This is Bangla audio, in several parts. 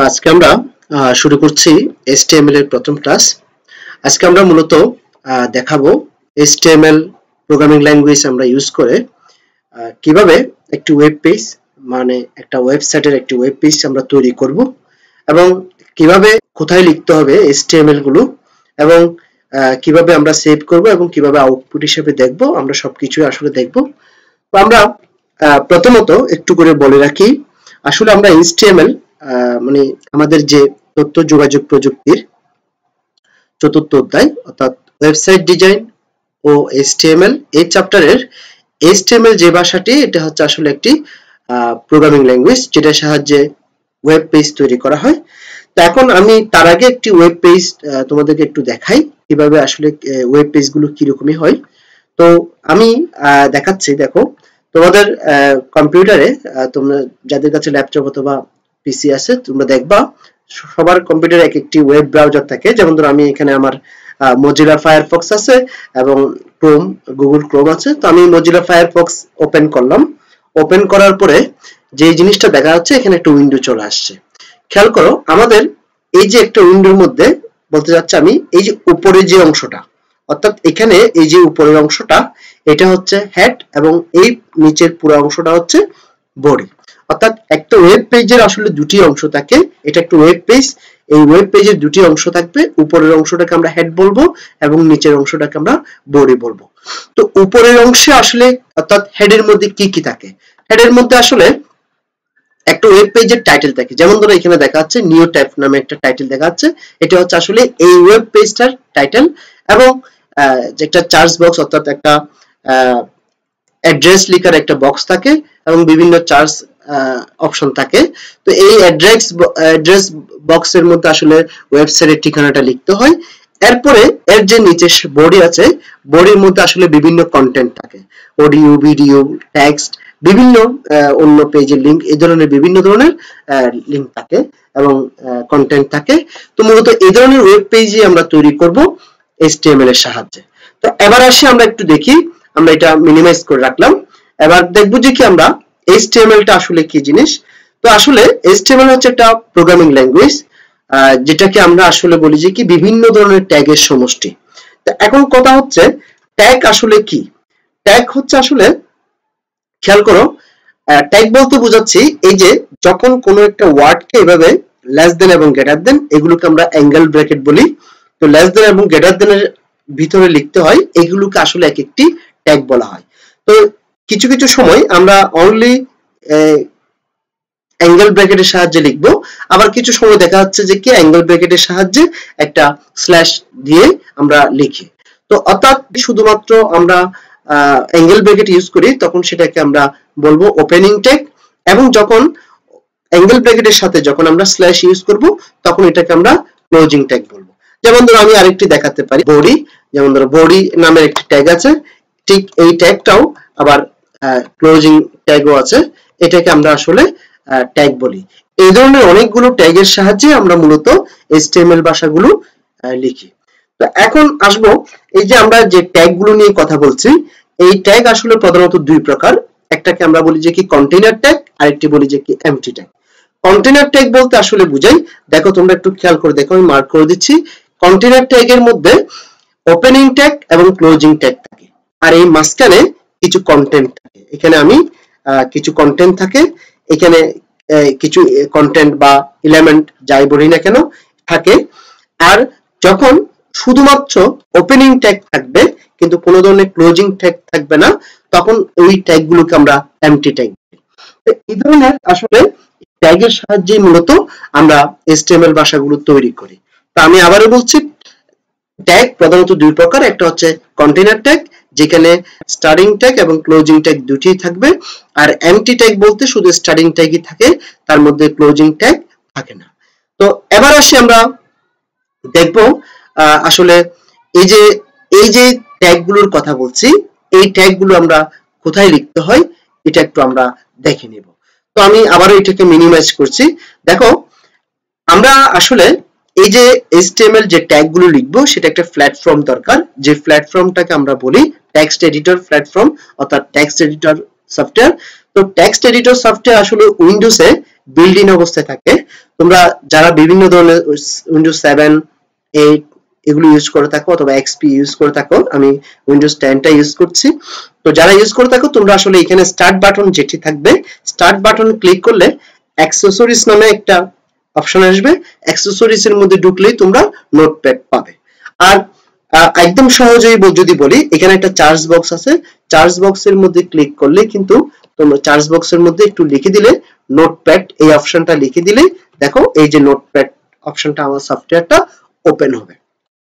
আজকে আমরা শুরু করছি HTML এর প্রথম ক্লাস। আজকে আমরা মূলত দেখাবো HTML প্রোগ্রামিং ল্যাঙ্গুয়েজ আমরা ইউজ করে কিভাবে একটি ওয়েব পেজ মানে একটা ওয়েবসাইটের একটি ওয়েব পেজ আমরা তৈরি করব এবং কিভাবে কোথায় লিখতে হবে HTML গুলো এবং কিভাবে আমরা সেভ করব এবং কিভাবে আউটপুট হিসেবে দেখব, আমরা সবকিছু আসলে দেখব। তো আমরা প্রথমত একটু করে বলে রাখি, আসলে আমরা HTML মানে আমাদের যে তথ্য যোগাযোগ প্রযুক্তির চতুর্থ অধ্যায় অর্থাৎ ওয়েবসাইট ডিজাইন ও HTML এই চ্যাপ্টারের HTML যে ভাষাটি, এটা হচ্ছে আসলে একটি প্রোগ্রামিং ল্যাঙ্গুয়েজ যেটার সাহায্যে ওয়েব পেজ তৈরি করা হয়। তো এখন আমি তার আগে একটি ওয়েব পেজ তোমাদেরকে একটু দেখাই কিভাবে আসলে ওয়েব পেজগুলো কিরকমই হয়। তো আমি দেখাচ্ছি, দেখো তোমাদের কম্পিউটারে, তোমরা যাদের কাছে ল্যাপটপ অথবা পিসি আছে, তোমরা দেখবা সবার কম্পিউটারে এক একটি ওয়েব ব্রাউজার থাকে। যেমন ধরো আমি এখানে আমার মজিলা ফায়ারফক্স আছে এবং গুগল ক্রোম আছে। তো আমি মজিলা ফায়ারফক্স ওপেন করলাম। ওপেন করার পরে যে জিনিসটা দেখা যাচ্ছে, এখানে একটা উইন্ডো চলে আসছে। খেয়াল করো, আমাদের এই যে একটা উইন্ডোর মধ্যে বলতে যাচ্ছে আমি এই যে উপরে যে অংশটা, অর্থাৎ এখানে এই যে উপরের অংশটা, এটা হচ্ছে হেড এবং এই নিচের পুরো অংশটা হচ্ছে বডি। অর্থাৎ একটা ওয়েব পেজের আসলে দুটি অংশ থাকে। এটা একটা ওয়েব পেজ, এই ওয়েব পেজের দুটি অংশ থাকবে। উপরের অংশটাকে আমরা হেড বলবো এবং নিচের অংশটাকে আমরা বডি বলবো। তো উপরের অংশে আসলে অর্থাৎ হেডের মধ্যে কি কি থাকে? হেডের মধ্যে আসলে একটা ওয়েব পেজের টাইটেল থাকে। যেমন ধরো এখানে দেখা যাচ্ছে নিউ ট্যাব নামে একটা টাইটেল দেখা যাচ্ছে, এটা হচ্ছে আসলে এই ওয়েব পেজটার টাইটেল। এবং যে একটা চার্জ বক্স অর্থাৎ একটা অ্যাড্রেস লিখার একটা বক্স থাকে এবং বিভিন্ন চার্জ অপশন থাকে। তো এই অ্যাড্রেস বক্সের মধ্যে আসলে ওয়েবসাইটের ঠিকানাটা লিখতে হয়। এরপরে এর যে নিচে বডি আছে, বডির মধ্যে আসলে বিভিন্ন কন্টেন্ট থাকে, অডিও, ভিডিও, টেক্সট, বিভিন্ন অন্য পেজের লিংক, এই ধরনের বিভিন্ন ধরনের লিংক থাকে এবং কন্টেন্ট থাকে। তো মূলত এই ধরনের ওয়েব পেজই আমরা তৈরি করব HTML এর সাহায্যে। তো এবার আসি আমরা একটু দেখি, আমরা এটা মিনিমাইজ করে রাখলাম। এবার দেখবো যে কি আমরা HTML টা আসলে কি জিনিস। তো আসলে HTML হচ্ছে একটা প্রোগ্রামিং ল্যাঙ্গুয়েজ, যেটাকে আমরা আসলে বলি যে কি বিভিন্ন ধরনের ট্যাগের সমষ্টি। তো এখন কথা হচ্ছে ট্যাগ আসলে কি? ট্যাগ হচ্ছে আসলে, খেয়াল করো, ট্যাগ বলতে বোঝাচ্ছি এই যে যখন কোনো একটা ওয়ার্ডকে এভাবে লেস দেন এবং গ্রেটার দেন, এগুলোকে আমরা অ্যাঙ্গেল ব্র্যাকেট বলি। তো লেস দেন এবং গ্রেটার দেনের ভিতরে লিখতে হয়, এগুলোকে আসলে এক একটি ট্যাগ বলা হয়। তো কিছু কিছু সময় আমরা অনলি অ্যাঙ্গেল ব্র্যাকেটের সাহায্যে লিখবো, আবার কিছু সময় দেখা যাচ্ছে যে কি অ্যাঙ্গেল ব্র্যাকেটের সাহায্যে একটা স্ল্যাশ দিয়ে আমরা লিখি। তো অর্থাৎ শুধুমাত্র আমরা অ্যাঙ্গেল ব্র্যাকেট ইউজ করি তখন সেটাকে আমরা বলবো ওপেনিং ট্যাগ, এবং যখন অ্যাঙ্গেল ব্র্যাকেটের সাথে যখন আমরা স্ল্যাশ ইউজ করব তখন এটাকে আমরা ক্লোজিং ট্যাগ বলবো। যেমন ধরো আমি আরেকটি দেখাতে পারি, বডি। যেমন ধরো বডি নামের একটি ট্যাগ আছে, ঠিক এই ট্যাগটাও আবার ক্লোজিং ট্যাগও আছে, এটাকে আমরা আসলে ট্যাগ বলি। এই ধরনের অনেকগুলো ট্যাগের সাহায্যে আমরা মূলত HTML ভাষাগুলো লিখি। তো এখন আসবো, এই যে আমরা যে ট্যাগগুলো নিয়ে কথা বলছি, এই ট্যাগ আসলে প্রধানত দুই প্রকার। একটাকে আমরা বলি যে কি কন্টেইনার ট্যাগ, আরেকটি বলি যে কি এমটি ট্যাগ। কন্টেইনার ট্যাগ বলতে আসলে বুঝাই, দেখো তোমরা একটু খেয়াল করে দেখো, আমি মার্ক করে দিচ্ছি। কন্টেইনার ট্যাগের মধ্যে ওপেনিং ট্যাগ এবং ক্লোজিং ট্যাগ থাকে, আর এই মাঝখানে কিছু কন্টেন্ট থাকে। এখানে আমি কিছু কন্টেন্ট থাকে, এখানে কিছু কন্টেন্ট বা এলিমেন্ট যাই বলি না কেন থাকে। আর যখন শুধুমাত্র ওপেনিং ট্যাগ থাকবে কিন্তু কোনো ধরনের ক্লোজিং ট্যাগ থাকবে না, তখন ওই ট্যাগগুলোকে আমরা এমটি ট্যাগ বলি। এই ধরনের আসলে ট্যাগের সাহায্যে মূলত আমরা HTML ভাষাগুলো তৈরি করি। তো আমি আবারও বলছি, ট্যাগ প্রধানত দুই প্রকার। একটা হচ্ছে কন্টেইনার ট্যাগ, যেখানে স্টার্টিং ট্যাগ এবং ক্লোজিং ট্যাগ দুটিই থাকবে। আর এমটি ট্যাগ বলতে শুধু স্টার্টিং ট্যাগই থাকে, তার মধ্যে ক্লোজিং ট্যাগ থাকে না। তো এবার আসি আমরা দেখব আসলে এই যে ট্যাগগুলোর কথা বলছি, এই ট্যাগগুলো আমরা কোথায় লিখতে হয় এটা একটু আমরা দেখে নিব। তো আমি আবারও এটাকে মিনিমাইজ করছি। দেখো, আমরা আসলে এই যে HTML যে ট্যাগগুলো লিখবো সেটা একটা প্ল্যাটফর্ম দরকার, যে প্ল্যাটফর্মটাকে আমরা বলি টেক্সট এডিটর প্ল্যাটফর্ম অর্থাৎ টেক্সট এডিটর সফটওয়্যার। তো টেক্সট এডিটর সফটওয়্যার আসলে উইন্ডোজে বিল্ড ইন অবস্থায় থাকে। তো তোমরা যারা বিভিন্ন ধরনের উইন্ডোজ 7, 8 এগুলো ইউজ করে থাকো অথবা এক্সপি ইউজ করে থাকো, আমি উইন্ডোজ 10টা ইউজ করছি, তো যারা ইউজ করে থাকো তোমরা আসলে এখানে স্টার্ট বাটন যেটি থাকবে, স্টার্ট বাটন ক্লিক করলে অ্যাক্সেসরিজ নামে একটা অপশন আসবে, অ্যাক্সেসরিজ এর মধ্যে ঢুকলেই তোমরা নোটপ্যাড পাবে। আর একদম সহজেই যদি বলি, এখানে একটা চার্জ বক্স আছে, চার্জ বক্সের মধ্যে ক্লিক করলে কিন্তু তোমরা চার্জ বক্সের মধ্যে একটু লিখে দিলে নোটপ্যাড এই অপশনটা লিখে দিলে দেখো এই যে নোটপ্যাড অপশনটা আমার সফটওয়্যারটা ওপেন হবে।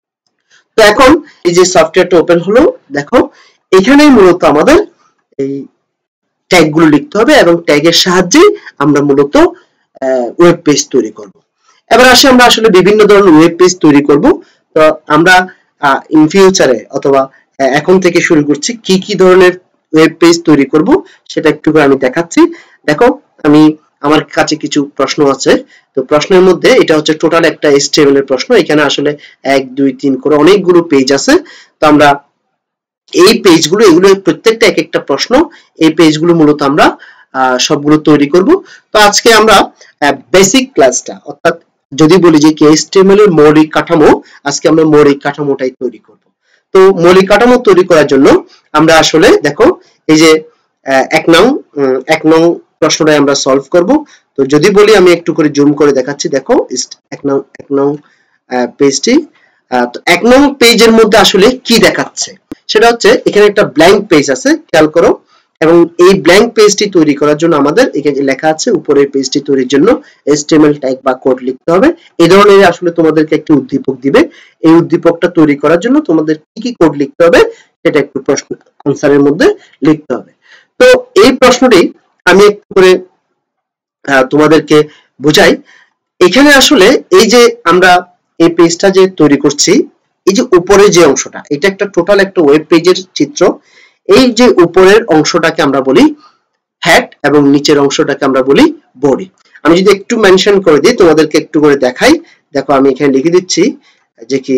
তো এখন এই যে সফটওয়্যারটা ওপেন হলো, দেখো এখানেই মূলত আমাদের এই ট্যাগ গুলো লিখতে হবে এবং ট্যাগের সাহায্যে আমরা মূলত ওয়েব পেজ তৈরি করব। এবার আসি আমরা আসলে বিভিন্ন ধরনের ওয়েব পেজ তৈরি করব। তো আমরা ইন ফিউচারে অথবা এখন থেকে শুরু করছি কি কি ধরনের ওয়েব পেজ তৈরি করব সেটা একটু করে আমি দেখাচ্ছি। দেখো আমি আমার কাছে কিছু প্রশ্ন আছে, তো প্রশ্নের মধ্যে এটা হচ্ছে টোটাল একটা HTML এর প্রশ্ন, এখানে আসলে 1 2 3 করে অনেকগুলো পেজ আছে। তো আমরা এই পেজগুলো এগুলো প্রত্যেকটা এক একটা প্রশ্ন, এই পেজগুলো মূলত আমরা সবগুলো তৈরি করব। তো আজকে আমরা বেসিক ক্লাসটা অর্থাৎ যদি বলি যে HTML এর মৌলিক কাঠামো, আজকে আমরা মৌলিক কাঠামোটাই তৈরি করব। তো মৌলিক কাঠামো তৈরি করার জন্য আমরা আসলে দেখো এই যে এক নং প্রশ্নটাই আমরা সলভ করব। তো যদি বলি আমি একটু করে জুম করে দেখাচ্ছি, দেখো এক নং পেজটি। তো এক নং পেজের মধ্যে আসলে কি দেখাচ্ছে সেটা হচ্ছে এখানে একটা ব্ল্যাঙ্ক পেজ আছে, খেয়াল করো, এবং এই ব্ল্যাঙ্ক পেজটি তৈরি করার জন্য আমাদের এখানে লেখা আছে উপরের পেজটি তৈরির জন্য HTML ট্যাগ বা কোড লিখতে হবে। এই ধরনের আসলে তোমাদেরকে একটি উদ্দীপক দিবে, এই উদ্দীপকটা তৈরি করার জন্য তোমাদের কি কি কোড লিখতে হবে সেটা একটু প্রশ্ন আনসারের মধ্যে লিখতে হবে। তো এই প্রশ্নটি আমি একটু করে তোমাদেরকে বোঝাই। এখানে আসলে এই যে আমরা এই পেজটা যে তৈরি করছি, এই যে উপরে যে অংশটা, এটা একটা টোটাল একটা ওয়েব পেজের চিত্র। এই যে উপরের অংশটাকে আমরা বলি হেড এবং নিচের অংশটাকে আমরা বলি বডি। আমি যদি একটু মেনশন করে দিই তোমাদেরকে একটু করে দেখাই, দেখো আমি এখানে লিখে দিচ্ছি যে কি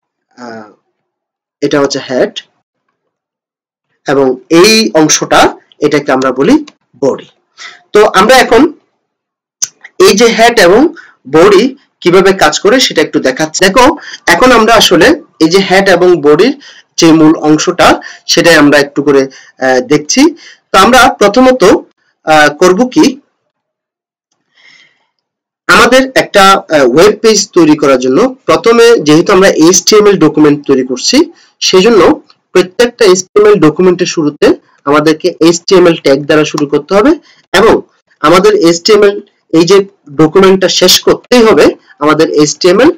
এটা হচ্ছে হেড এবং এই অংশটা এটাকে আমরা বলি বডি। তো আমরা এখন এই যে হেড এবং বডি কিভাবে কাজ করে সেটা একটু দেখাচ্ছি। দেখো এখন আমরা আসলে এই যে হেড এবং বডির যে মূল অংশটা সেটাই আমরা একটু করে দেখছি। তো আমরা প্রথমত করব কি, আমাদের একটা ওয়েব পেজ তৈরি করার জন্য প্রথমে যেহেতু আমরা HTML ডকুমেন্ট তৈরি করছি, সেজন্য প্রত্যেকটা HTML ডকুমেন্টের শুরুতে আমাদেরকে HTML ট্যাগ দ্বারা শুরু করতে হবে এবং আমাদের HTML এই যে ডকুমেন্টটা শেষ করতেই হবে আমাদের HTML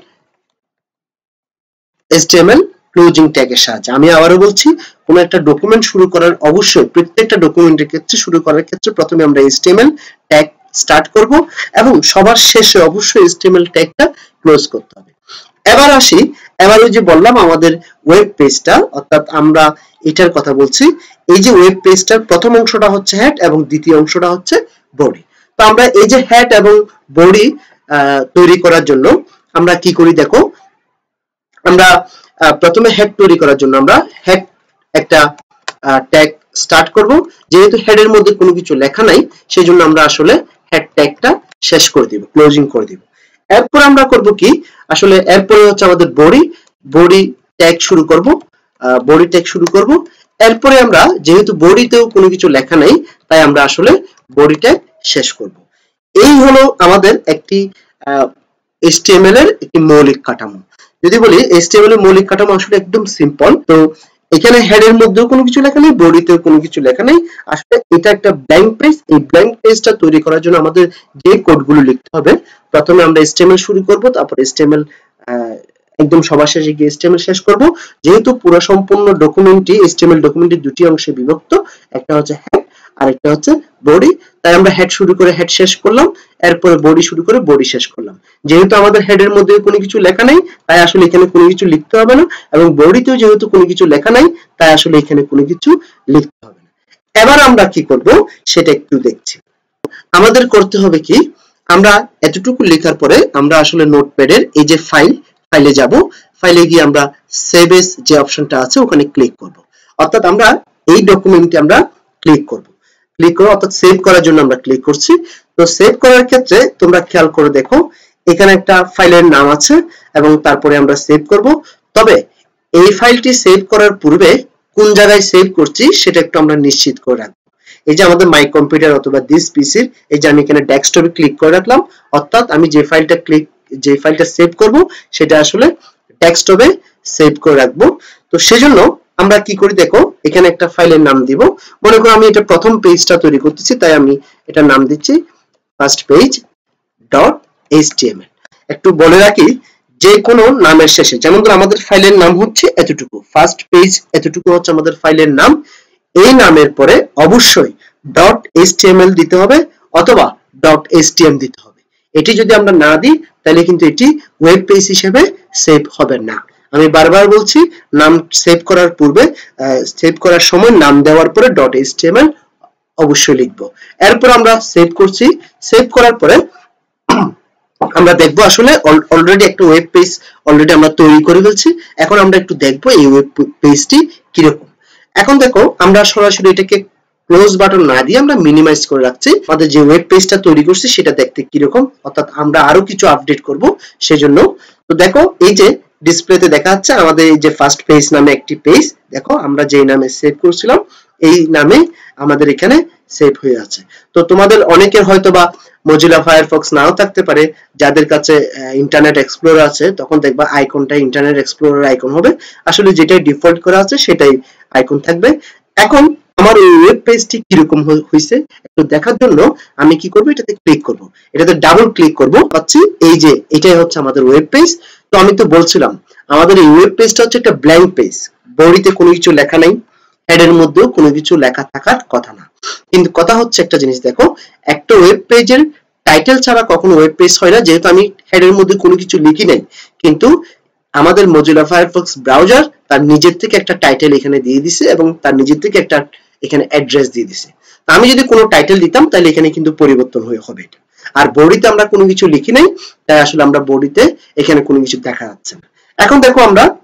ক্লোজিং ট্যাগের সাহায্যে। আমি আবারও বলছি, কোন একটা ডকুমেন্ট শুরু করার অবশ্যই প্রত্যেকটা ডকুমেন্টের ক্ষেত্রে শুরু করার ক্ষেত্রে প্রথমে আমরা HTML ট্যাগ স্টার্ট করব এবং সবার শেষে অবশ্যই HTML ট্যাগটা ক্লোজ করতে হবে। এবার আসি, এবার ওই যে বললাম আমাদের ওয়েব পেজটা, অর্থাৎ আমরা এটার কথা বলছি, এই যে ওয়েব পেজটার প্রথম অংশটা হচ্ছে হেড এবং দ্বিতীয় অংশটা হচ্ছে বডি। তো আমরা এই যে হেড এবং বডি তৈরি করার জন্য আমরা কি করি, দেখো আমরা প্রথমে হেড তৈরি করার জন্য আমরা হেড একটা ট্যাগ স্টার্ট করব। যেহেতু হেডের মধ্যে কোনো কিছু লেখা নাই সেজন্য আমরা আসলে হেড ট্যাগটা শেষ করে দিব, ক্লোজিং করে দিব। এরপর আমরা করব কি, আসলে এরপরে হচ্ছে আমাদের বডি ট্যাগ শুরু করব, বডি ট্যাগ শুরু করব। এরপরে আমরা যেহেতু বডিতেও কোনো কিছু লেখা নাই তাই আমরা আসলে বডি ট্যাগ শেষ করব। এই হলো আমাদের একটি HTML এর একটি মৌলিক কাঠামো। যদি বলি HTML এর মৌলিক কাঠামো আসলে একদম সিম্পল। তো এখানে হেডের মধ্যেও কোনো কিছু লেখা নেই, বডিতেও কোনো কিছু লেখা নেই, আসলে এটা একটা ব্ল্যাঙ্ক পেজ। এই ব্ল্যাঙ্ক পেজটা তৈরি করার জন্য আমাদের যে কোডগুলো লিখতে হবে, প্রথমে আমরা HTML শুরু করব, তারপর HTML একদম সবার শেষে গিয়ে HTML শেষ করব। যেহেতু পুরো সম্পূর্ণ ডকুমেন্টটি HTML ডকুমেন্টের দুটি অংশে বিভক্ত, একটা হচ্ছে হেড আর একটা হচ্ছে বডি, তাই আমরা হেড শুরু করে হেড শেষ করলাম, এরপরে বডি শুরু করে বডি শেষ করলাম। যেহেতু আমাদের হেডের মধ্যে কোনো কিছু লেখা নেই তাই আসলে এখানে কোনো কিছু লিখতে হবে না, এবং বডিতেও যেহেতু কোনো কিছু লেখা নাই তাই আসলে এখানে কোনো কিছু লিখতে হবে না। এবার আমরা কি করব সেটা একটু দেখছি। আমাদের করতে হবে কি, আমরা এতটুকু লেখার পরে আমরা আসলে নোটপ্যাডের এই যে ফাইলে যাব, ফাইলে গিয়ে আমরা সেভ এস যে অপশনটা আছে ওখানে ক্লিক করব। অর্থাৎ আমরা এই ডকুমেন্টে আমরা ক্লিক করব, অর্থাৎ সেভ করার জন্য আমরা ক্লিক করছি। তো সেভ করার ক্ষেত্রে তোমরা খেয়াল করে দেখো এখানে একটা ফাইলের নাম আছে এবং তারপরে আমরা সেভ করব। তবে এই ফাইলটি সেভ করার পূর্বে কোন জায়গায় সেভ করছি সেটা একটু আমরা নিশ্চিত করে রাখবো। এই যে আমাদের মাই কম্পিউটার অথবা দিস পিসির এই যে আমি এখানে ডেস্কটপে ক্লিক করে রাখলাম, অর্থাৎ আমি যে ফাইলটা সেভ করব সেটা আসলে ডেস্কটপে সেভ করে রাখবো। তো সেজন্য আমরা কি করি দেখো, এখানে একটা ফাইলের নাম দিব। মনে করো আমি এটা প্রথম পেজটা তৈরি করতেছি, তাই আমি এটার নাম দিচ্ছি ফার্স্ট পেজ ডট এইচটিএমএল। একটু বলে রাখি, যে কোনো নামের শেষে, যেমন ধরো আমাদের ফাইলের নাম হচ্ছে এতটুকু, ফার্স্ট পেজ এতটুকু হচ্ছে আমাদের ফাইলের নাম, এই নামের পরে অবশ্যই ডট এইচটিএমএল দিতে হবে অথবা ডট এইচটিএম দিতে হবে। এটি যদি আমরা না দিই তাহলে কিন্তু এটি ওয়েব পেজ হিসেবে সেভ হবে না। আমি বারবার বলছি, নাম সেভ করার পূর্বে সেভ করার সময় নাম দেওয়ার পরে ডট এইচটিএমএল অবশ্যই লিখবো। এরপর আমরা সেভ করছি, সেভ করার পরে আমরা দেখবো আসলে অলরেডি একটা ওয়েব পেজ অলরেডি আমরা তৈরি করে ফেলছি। এখন আমরা একটু দেখবো এই ওয়েব পেজটি কিরকম। এখন দেখো আমরা সরাসরি এটাকে ক্লোজ বাটন না দিয়ে আমরা মিনিমাইজ করে রাখছি। আমাদের যে ওয়েব পেজটা তৈরি করছি সেটা দেখতে কিরকম, অর্থাৎ আমরা আরো কিছু আপডেট করব সেজন্য। তো দেখো এই যে ডিসপ্লেতে দেখা যাচ্ছে আমাদের এই যে ফার্স্ট পেজ নামে একটি পেজ, দেখো আমরা যেই নামে সেভ করছিলাম এই নামে আমাদের এখানে সেভ হয়ে আছে। তো তোমাদের অনেকের হয়তো বা মজিলা ফায়ারফক্স নাও থাকতে পারে, যাদের কাছে ইন্টারনেট এক্সপ্লোরার আছে তখন দেখবা আইকনটা ইন্টারনেট এক্সপ্লোরার আইকন হবে, আসলে যেটাই ডিফল্ট করা আছে সেটাই আইকন থাকবে। এখন আমার এই ওয়েব পেজটি কিরকম হয়েছে একটু দেখার জন্য আমি কি করব, এটাতে ক্লিক করব, এটাতে ডাবল ক্লিক করব, পাচ্ছি এই যে এটাই হচ্ছে আমাদের ওয়েব পেজ। তো আমি তো বলছিলাম আমাদের এই ওয়েব পেজটা হচ্ছে একটা ব্ল্যাঙ্ক পেজ, বডিতে কোনো কিছু লেখা নাই, হেডের মধ্যেও কোনো কিছু লেখা থাকার কথা না। কিন্তু কথা হচ্ছে একটা জিনিস দেখো, একটা ওয়েব পেজের টাইটেল ছাড়া কখনো ওয়েব পেজ হয় না, যেহেতু আমি হেডের মধ্যে কোনো কিছু লিখি নাই। কিন্তু আমাদের মজিলা ফায়ারফক্স ব্রাউজার তার নিজের থেকে একটা টাইটেল এখানে দিয়ে দিছে এবং তার নিজের থেকে একটা এখানে অ্যাড্রেস দিয়ে দিছে। আমি যদি কোনো টাইটেল দিতাম তাহলে এখানে কিন্তু পরিবর্তন হবে এটা। আর বডিতে আমরা কোনো কিছু লিখি নাই, তাই আসলে আমরা বডিতে এখানে কোনো কিছু দেখা যাচ্ছে না। এখন দেখো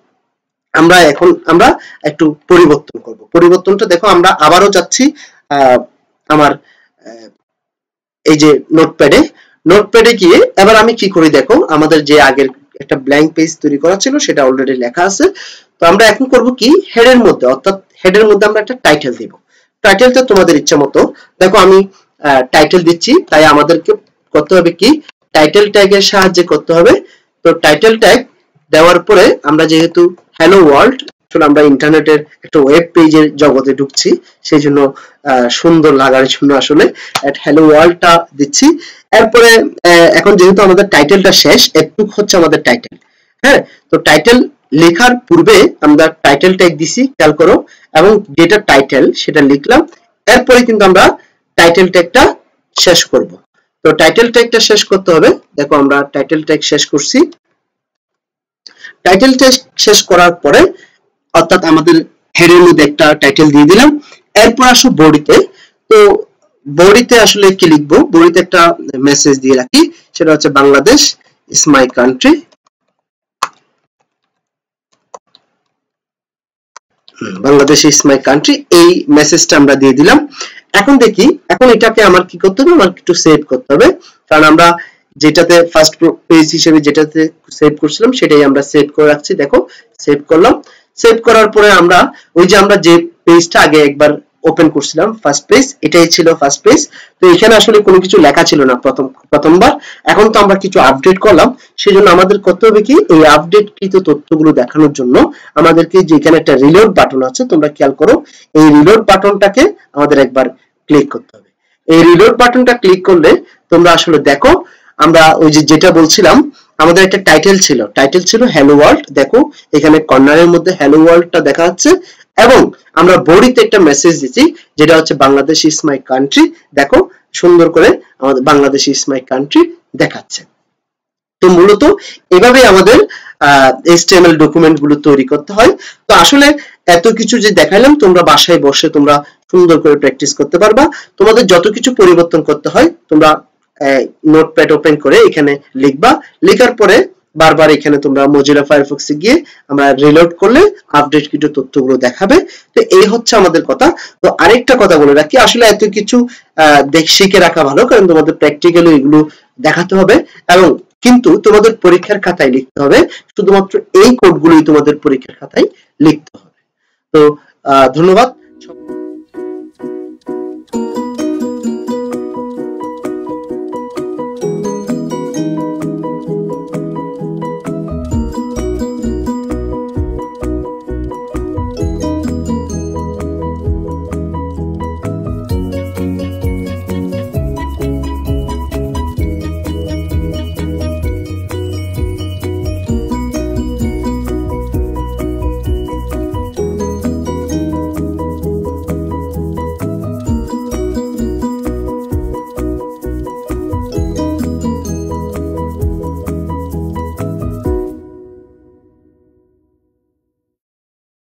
আমরা একটু পরিবর্তন করব। পরিবর্তনটা দেখো আমরা আবারও যাচ্ছি আমার এই যে নোটপ্যাডে গিয়ে এবার আমি কি করি দেখো, আমাদের যে আগের একটা ব্ল্যাঙ্ক পেজ তৈরি করা ছিল সেটা অলরেডি লেখা আছে। তো আমরা এখন করব কি, হেডের মধ্যে, অর্থাৎ হেডের মধ্যে আমরা একটা টাইটেল দেব। টাইটেলটা তোমাদের ইচ্ছা মতো, দেখো আমি টাইটেল দিচ্ছি, তাই আমাদেরকে করতে হবে কি, টাইটেল ট্যাগের সাহায্যে করতে হবে। তো টাইটেল ট্যাগ দেওয়ার পরে আমরা যেহেতু হ্যালো ওয়ার্ল্ড, আসলে আমরা ইন্টারনেটের একটা ওয়েব পেজের জগতে ঢুকছি, সেই জন্য সুন্দর লাগার জন্য আসলে হ্যালো ওয়ার্ল্ডটা দিচ্ছি। এরপরে এখন যেহেতু আমাদের টাইটেলটা শেষ, একটু হচ্ছে আমাদের টাইটেল, হ্যাঁ। তো টাইটেল লেখার পূর্বে আমরা টাইটেল ট্যাগ দিছি, খেয়াল করো, এবং যেটা টাইটেল সেটা লিখলাম। এরপরে কিন্তু আমরা টাইটেল ট্যাগটা শেষ করব। তো টাইটেল ট্যাগটা শেষ করতে হবে, দেখো আমরা টাইটেল ট্যাগ শেষ করছি। টাইটেল ট্যাগ শেষ করার পরে অর্থাৎ আমাদের হেডের মধ্যে একটা টাইটেল দিয়ে দিলাম। এরপর আসো বডিতে। তো বডিতে আসলে কি লিখবো, বডিতে একটা মেসেজ দিয়ে রাখি, সেটা হচ্ছে Bangladesh is my country. Bangladesh is my country, এই মেসেজটা আমরা দিয়ে দিলাম। এখন দেখি, এখন এটাকে আমার কি করতে হবে, আমার একটু সেভ করতে হবে, কারণ আমরা যেটাতে ফার্স্ট পেজ হিসেবে যেটাতে সেভ করছিলাম সেটাই আমরা সেভ করে রাখছি। দেখো সেভ করলাম। সেভ করার পরে আমরা ওই যে আমরা যে পেজটা আগে একবার ওপেন করছিলাম ফার্স্ট পেজ, এটাই ছিল ফার্স্ট পেজ। তো এখানে আসলে কোনো কিছু লেখা ছিল না প্রথমবার, এখন তো আমরা কিছু আপডেট করলাম, সেজন্য আমাদের করতে হবে কি, এই আপডেটকৃত তথ্যগুলো দেখানোর জন্য আমাদেরকে যে এখানে একটা রিলোড বাটন আছে, তোমরা খেয়াল করো, এই রিলোড বাটনটাকে আমাদের একবার ক্লিক করতে হবে। এই রিলোড বাটনটা ক্লিক করলে তোমরা আসলে দেখো, আমরা ওই যে যেটা বলছিলাম আমাদের একটা টাইটেল ছিল হ্যালো ওয়ার্ল্ড, দেখো এখানে কর্নারের মধ্যে হ্যালো ওয়ার্ল্ডটা দেখা যাচ্ছে, এবং আমরা বডিতে একটা মেসেজ দিচ্ছি যেটা হচ্ছে বাংলাদেশ ইজ মাই কান্ট্রি। দেখো সুন্দর করে আমাদের বাংলাদেশ ইজ মাই কান্ট্রি দেখাচ্ছে। তো মূলত এভাবে আমাদের HTML ডকুমেন্ট গুলো তৈরি করতে হয়। তো আসলে এত কিছু যে দেখাইলাম, তোমরা বাসায় বসে তোমরা সুন্দর করে প্র্যাকটিস করতে পারবা। তোমাদের যত কিছু পরিবর্তন করতে হয় তোমরা নোটপ্যাড ওপেন করে এখানে লিখবা, লেখার পরে বারবার এখানে তোমরা মজিলা ফায়ারফক্সে গিয়ে আমরা রিলোড করলে আপডেটকৃত তথ্যগুলো দেখাবে। তো এই হচ্ছে আমাদের কথা। তো আরেকটা কথা বলে রাখি, আসলে এত কিছু শিখে রাখা ভালো, কারণ তোমাদের প্র্যাকটিক্যালি এগুলো দেখাতে হবে, এবং কিন্তু তোমাদের পরীক্ষার খাতায় লিখতে হবে শুধুমাত্র এই কোডগুলোই তোমাদের পরীক্ষার খাতায় লিখতে হবে। তো ধন্যবাদ।